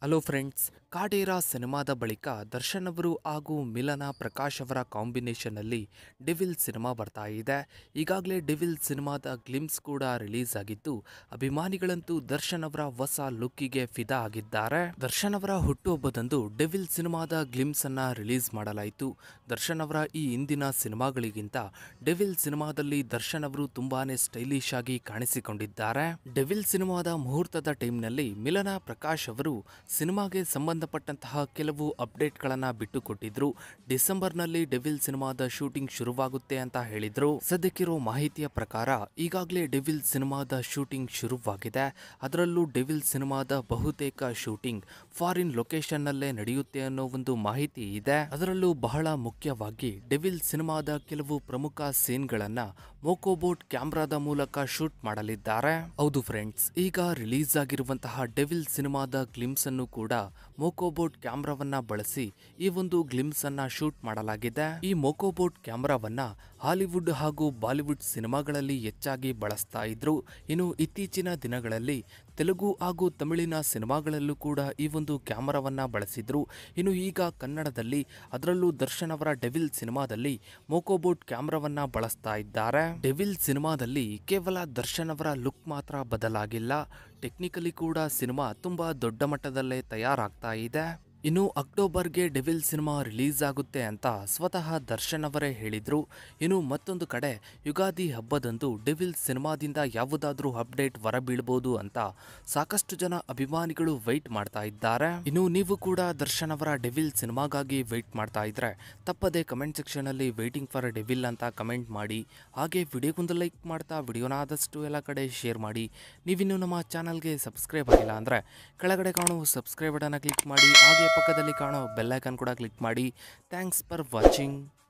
Hello friends, ಕಾಡೇರ ಸಿನಿಮಾದ ಬಳಿಕ ದರ್ಶನ್ ಅವರು ಹಾಗೂ ಮಿಲನ ಪ್ರಕಾಶ್ ಅವರ ಕಾಂಬಿನೇಷನ್ನಲ್ಲಿ ಡೆವಿಲ್ ಸಿನಿಮಾ ಬರ್ತಾ ಇದೆ. ಈಗಾಗಲೇ ಡೆವಿಲ್ ಸಿನಿಮಾದ ಗ್ಲಿಮ್ಸ್ ಕೂಡ ರಿಲೀಸ್ ಆಗಿದ್ದು, ಅಭಿಮಾನಿಗಳಂತೂ ದರ್ಶನ್ ಅವರ ಹೊಸ ಲುಕ್ಕಿಗೆ ಫಿದಾ ಆಗಿದ್ದಾರೆ. ದರ್ಶನ್ ಅವರ ಹುಟ್ಟುಹಬ್ಬದಂದು ಡೆವಿಲ್ ಸಿನಿಮಾದ ಗ್ಲಿಮ್ಸ್ ಅನ್ನ ರಿಲೀಸ್ ಮಾಡಲಾಯಿತು. ದರ್ಶನ್ ಅವರ ಈ ಹಿಂದಿನ ಸಿನಿಮಾಗಳಿಗಿಂತ ಡೆವಿಲ್ ಸಿನಿಮಾದಲ್ಲಿ ದರ್ಶನ್ ಅವರು ತುಂಬಾನೇ ಸ್ಟೈಲಿಶ್ ಆಗಿ ಕಾಣಿಸಿಕೊಂಡಿದ್ದಾರೆ. ಡೆವಿಲ್ ಸಿನಿಮಾದ ಮುಹೂರ್ತದ ಟೈಮ್ನಲ್ಲಿ ಮಿಲನ ಪ್ರಕಾಶ್ ಅವರು ಸಿನಿಮಾಗೆ ಸಂಬಂಧಪಟ್ಟಂತಹ ಕೆಲವು ಅಪ್ಡೇಟ್ಗಳನ್ನು ಬಿಟ್ಟುಕೊಟ್ಟಿದ್ರು. ಡಿಸೆಂಬರ್ನಲ್ಲಿ ಡೆವಿಲ್ ಸಿನಿಮಾದ ಶೂಟಿಂಗ್ ಶುರುವಾಗುತ್ತೆ ಅಂತ ಹೇಳಿದ್ರು. ಸದ್ಯಕ್ಕಿರೋ ಮಾಹಿತಿಯ ಪ್ರಕಾರ ಈಗಾಗಲೇ ಡೆವಿಲ್ ಸಿನಿಮಾದ ಶೂಟಿಂಗ್ ಶುರುವಾಗಿದೆ. ಅದರಲ್ಲೂ ಡೆವಿಲ್ ಸಿನಿಮಾದ ಬಹುತೇಕ ಶೂಟಿಂಗ್ ಫಾರಿನ್ ಲೊಕೇಶನ್ ನಲ್ಲೇ ನಡೆಯುತ್ತೆ ಅನ್ನೋ ಒಂದು ಮಾಹಿತಿ ಇದೆ. ಅದರಲ್ಲೂ ಬಹಳ ಮುಖ್ಯವಾಗಿ ಡೆವಿಲ್ ಸಿನಿಮಾದ ಕೆಲವು ಪ್ರಮುಖ ಸೀನ್ಗಳನ್ನ ಮೋಕೋಬೋಟ್ ಕ್ಯಾಮ್ರಾದ ಮೂಲಕ ಶೂಟ್ ಮಾಡಲಿದ್ದಾರೆ. ಹೌದು ಫ್ರೆಂಡ್ಸ್, ಈಗ ರಿಲೀಸ್ ಆಗಿರುವಂತಹ ಡೆವಿಲ್ ಸಿನಿಮಾದ ಗ್ಲಿಮ್ಸ್ ಅನ್ನು ಕೂಡ ಮೋಕೋಬೋಟ್ ಕ್ಯಾಮ್ರಾವನ್ನ ಬಳಸಿ ಈ ಒಂದು ಗ್ಲಿಮ್ಸ್ ಅನ್ನ ಶೂಟ್ ಮಾಡಲಾಗಿದೆ. ಈ ಮೋಕೋಬೋಟ್ ಕ್ಯಾಮ್ರಾವನ್ನ ಹಾಲಿವುಡ್ ಹಾಗೂ ಬಾಲಿವುಡ್ ಸಿನಿಮಾಗಳಲ್ಲಿ ಹೆಚ್ಚಾಗಿ ಬಳಸ್ತಾ ಇದ್ರು. ಇನ್ನು ಇತ್ತೀಚಿನ ದಿನಗಳಲ್ಲಿ ತೆಲುಗು ಹಾಗೂ ತಮಿಳಿನ ಸಿನಿಮಾಗಳಲ್ಲೂ ಕೂಡ ಈ ಒಂದು ಕ್ಯಾಮರಾವನ್ನ ಬಳಸಿದ್ರು. ಇನ್ನು ಈಗ ಕನ್ನಡದಲ್ಲಿ, ಅದರಲ್ಲೂ ದರ್ಶನ್ ಅವರ ಡೆವಿಲ್ ಸಿನಿಮಾದಲ್ಲಿ ಮೋಕೋಬೋಟ್ ಕ್ಯಾಮ್ರಾವನ್ನ ಬಳಸ್ತಾ ಇದ್ದಾರೆ. ಡೆವಿಲ್ ಸಿನಿಮಾದಲ್ಲಿ ಕೇವಲ ದರ್ಶನ್ ಅವರ ಲುಕ್ ಮಾತ್ರ ಬದಲಾಗಿಲ್ಲ, ಟೆಕ್ನಿಕಲಿ ಕೂಡ ಸಿನಿಮಾ ತುಂಬಾ ದೊಡ್ಡ ಮಟ್ಟದಲ್ಲೇ ತಯಾರಾಗ್ತಾ ಇದೆ. ಇನ್ನು ಅಕ್ಟೋಬರ್ಗೆ ಡೆವಿಲ್ ಸಿನಿಮಾ ರಿಲೀಸ್ ಆಗುತ್ತೆ ಅಂತ ಸ್ವತಃ ದರ್ಶನ್ ಅವರೇ ಹೇಳಿದ್ರು. ಇನ್ನು ಮತ್ತೊಂದು ಕಡೆ ಯುಗಾದಿ ಹಬ್ಬದಂದು ಡೆವಿಲ್ ಸಿನಿಮಾದಿಂದ ಯಾವುದಾದ್ರೂ ಅಪ್ಡೇಟ್ ಹೊರಬೀಳ್ಬೋದು ಅಂತ ಸಾಕಷ್ಟು ಜನ ಅಭಿಮಾನಿಗಳು ವೆಯ್ಟ್ ಮಾಡ್ತಾ ಇದ್ದಾರೆ. ಇನ್ನು ನೀವು ಕೂಡ ದರ್ಶನ್ ಅವರ ಡೆವಿಲ್ ಸಿನಿಮಾಗಾಗಿ ವೆಯ್ಟ್ ಮಾಡ್ತಾ ಇದ್ರೆ ತಪ್ಪದೆ ಕಮೆಂಟ್ ಸೆಕ್ಷನ್ ಅಲ್ಲಿ ವೇಟಿಂಗ್ ಫಾರ್ ಡೆವಿಲ್ ಅಂತ ಕಮೆಂಟ್ ಮಾಡಿ. ಹಾಗೆ ವಿಡಿಯೋಗೊಂದು ಲೈಕ್ ಮಾಡ್ತಾ ವಿಡಿಯೋನ ಆದಷ್ಟು ಎಲ್ಲ ಕಡೆ ಶೇರ್ ಮಾಡಿ. ನೀವಿನ್ನು ನಮ್ಮ ಚಾನಲ್ಗೆ ಸಬ್ಸ್ಕ್ರೈಬ್ ಆಗಿಲ್ಲ ಅಂದ್ರೆ ಕೆಳಗಡೆ ಕಾಣೋ ಸಬ್ಸ್ಕ್ರೈಬ್ ಬಟನ್ ಕ್ಲಿಕ್ ಮಾಡಿ. ಹಾಗೆ ಪಕ್ಕದಲ್ಲಿ ಕಾಣೋ ಬೆಲ್ ಐಕಾನ್ ಕೂಡ ಕ್ಲಿಕ್ ಮಾಡಿ. Thanks for watching.